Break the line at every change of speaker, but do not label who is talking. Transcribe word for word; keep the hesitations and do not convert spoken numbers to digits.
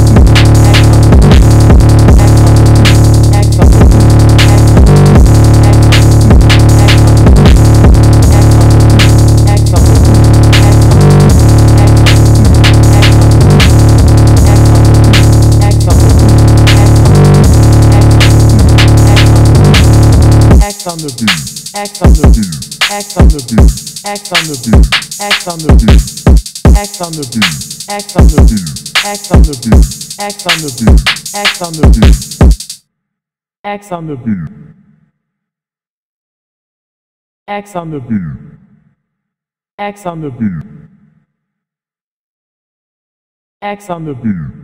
X on the beat. X on the beat. X on the beat. X on the beat. X on the beat. X on the beat. X on the beat. X on the beat. X on the beat. X on the beat. X on the beat. X on the beat. X on the beat. X on the beat.